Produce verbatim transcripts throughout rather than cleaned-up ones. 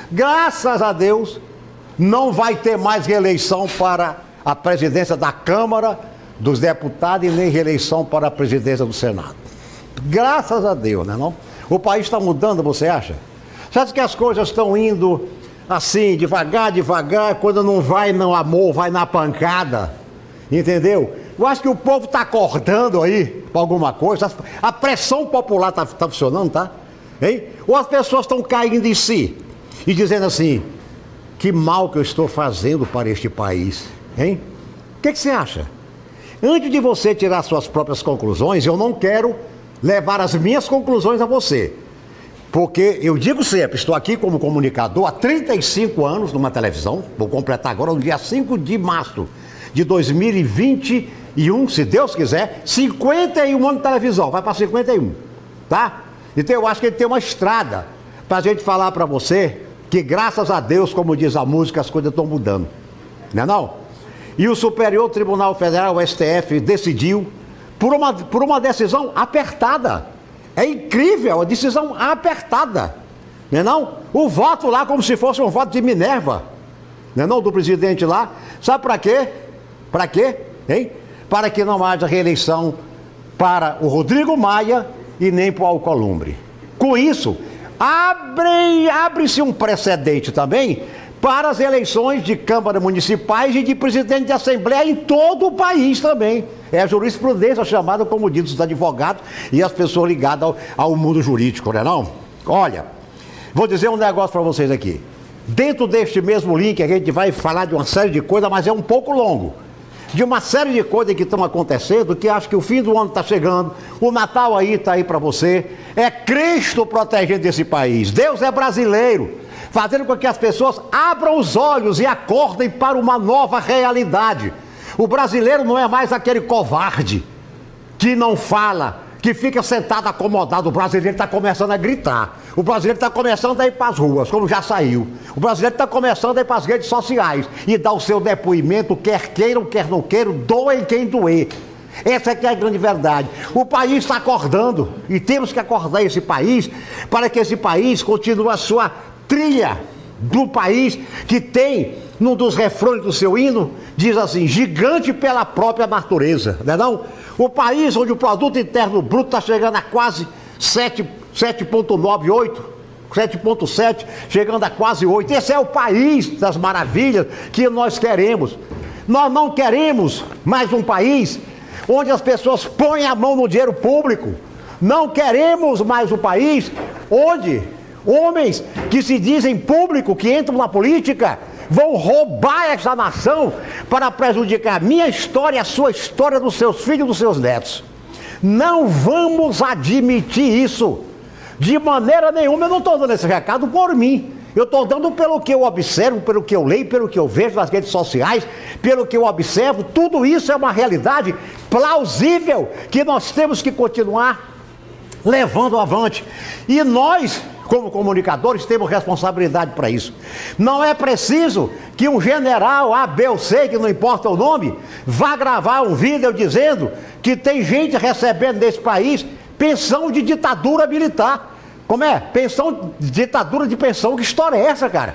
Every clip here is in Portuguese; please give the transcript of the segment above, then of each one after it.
Graças a Deus, não vai ter mais reeleição para a presidência da Câmara dos Deputados e nem reeleição para a presidência do Senado. Graças a Deus, né não? O país está mudando, você acha? Você acha que as coisas estão indo assim, devagar, devagar, quando não vai no amor, vai na pancada? Entendeu? Eu acho que o povo está acordando aí para alguma coisa. A pressão popular está tá funcionando, tá? Hein? Ou as pessoas estão caindo em si e dizendo assim, que mal que eu estou fazendo para este país, hein? O que, que você acha? Antes de você tirar suas próprias conclusões, eu não quero levar as minhas conclusões a você. Porque eu digo sempre, estou aqui como comunicador há trinta e cinco anos numa televisão, vou completar agora no dia cinco de março de dois mil e vinte e um, se Deus quiser, cinquenta e um anos de televisão, vai para cinquenta e um, tá? Então eu acho que ele tem uma estrada para a gente falar para você que graças a Deus, como diz a música, as coisas estão mudando, não é não? E o Superior Tribunal Federal, o S T F, decidiu por uma, por uma decisão apertada. É incrível, a decisão apertada, não é não? O voto lá como se fosse um voto de Minerva, não é não, do presidente lá. Sabe para quê? Para quê? Hein? Para que não haja reeleição para o Rodrigo Maia e nem para o Alcolumbre. Com isso, abre, abre-se um precedente também para as eleições de câmaras municipais e de presidente de assembleia em todo o país também. É a jurisprudência chamada, como diz os advogados e as pessoas ligadas ao, ao mundo jurídico, não é não? Olha, vou dizer um negócio para vocês aqui. Dentro deste mesmo link a gente vai falar de uma série de coisas, mas é um pouco longo. De uma série de coisas que estão acontecendo, que acho que o fim do ano está chegando, o Natal aí está aí para você. É Cristo protegendo esse país. Deus é brasileiro, fazendo com que as pessoas abram os olhos e acordem para uma nova realidade. O brasileiro não é mais aquele covarde que não fala, que fica sentado acomodado. O brasileiro está começando a gritar. O brasileiro está começando a ir para as ruas, como já saiu. O brasileiro está começando a ir para as redes sociais e dar o seu depoimento, quer queiram, quer não queiram, doem quem doer. Essa aqui é a grande verdade. O país está acordando e temos que acordar esse país para que esse país continue a sua trilha do país que tem, num dos refrões do seu hino, diz assim, gigante pela própria natureza, não é não? O país onde o produto interno bruto está chegando a quase sete vírgula noventa e oito, sete vírgula sete, chegando a quase oito. Esse é o país das maravilhas que nós queremos. Nós não queremos mais um país onde as pessoas põem a mão no dinheiro público. Não queremos mais um país onde homens que se dizem público, que entram na política, vão roubar essa nação para prejudicar a minha história, a sua história, dos seus filhos e dos seus netos. Não vamos admitir isso. De maneira nenhuma. Eu não estou dando esse recado por mim. Eu estou dando pelo que eu observo, pelo que eu leio, pelo que eu vejo nas redes sociais, pelo que eu observo. Tudo isso é uma realidade plausível que nós temos que continuar levando avante. E nós, como comunicadores, temos responsabilidade para isso. Não é preciso que um general A, B ou C, que não importa o nome, vá gravar um vídeo dizendo que tem gente recebendo nesse país pensão de ditadura militar. Como é? Pensão, ditadura de pensão, que história é essa, cara?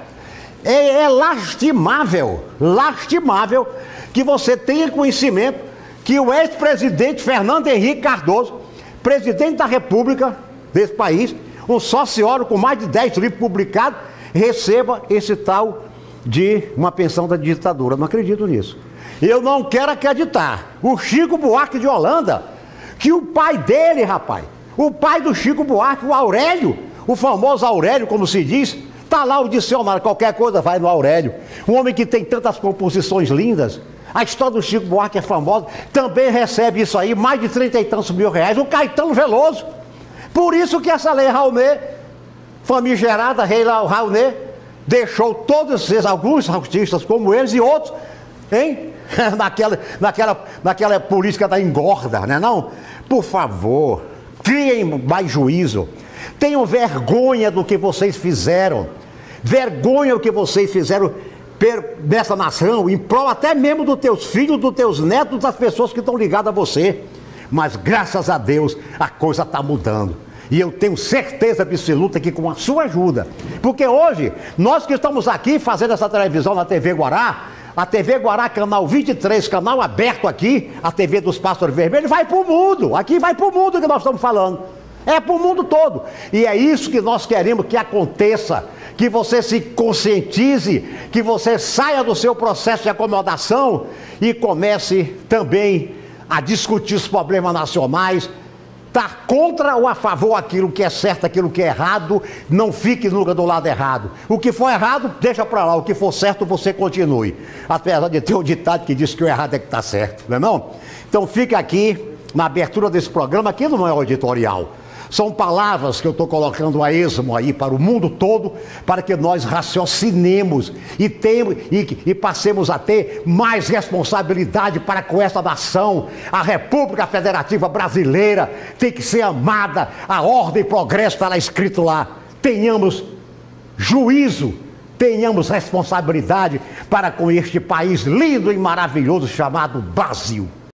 É, é lastimável, lastimável que você tenha conhecimento que o ex-presidente Fernando Henrique Cardoso, presidente da República desse país, um sociólogo com mais de dez livros publicados, receba esse tal de uma pensão da ditadura. Não acredito nisso. Eu não quero acreditar. O Chico Buarque de Holanda, que o pai dele, rapaz, o pai do Chico Buarque, o Aurélio, o famoso Aurélio, como se diz, está lá o dicionário, qualquer coisa vai no Aurélio. Um homem que tem tantas composições lindas. A história do Chico Buarque é famosa, também recebe isso aí, mais de trinta e tantos mil reais. O Caetano Veloso. Por isso que essa lei Rouanet, famigerada lei Rouanet, deixou todos esses, alguns artistas como eles e outros, hein? naquela, naquela, naquela política da engorda, né não? Por favor, criem mais juízo. Tenham vergonha do que vocês fizeram. Vergonha do que vocês fizeram nessa nação, em prol até mesmo dos teus filhos, dos teus netos, das pessoas que estão ligadas a você. Mas graças a Deus a coisa está mudando. E eu tenho certeza absoluta que com a sua ajuda. Porque hoje, nós que estamos aqui fazendo essa televisão na T V Guará, a T V Guará, canal vinte e três, canal aberto aqui, a T V dos Pássaros Vermelhos, vai para o mundo. Aqui vai para o mundo que nós estamos falando. É para o mundo todo. E é isso que nós queremos que aconteça. Que você se conscientize, que você saia do seu processo de acomodação e comece também a discutir os problemas nacionais, tá contra ou a favor aquilo que é certo, aquilo que é errado, não fique nunca do lado errado. O que for errado, deixa para lá, o que for certo, você continue. Apesar de ter um ditado que diz que o errado é que está certo, não é não? Então fica aqui, na abertura desse programa, aqui não é auditorial. São palavras que eu estou colocando a esmo aí para o mundo todo, para que nós raciocinemos e, temos, e, e passemos a ter mais responsabilidade para com essa nação. A República Federativa Brasileira tem que ser amada, a ordem e progresso está lá escrito lá. Tenhamos juízo, tenhamos responsabilidade para com este país lindo e maravilhoso chamado Brasil.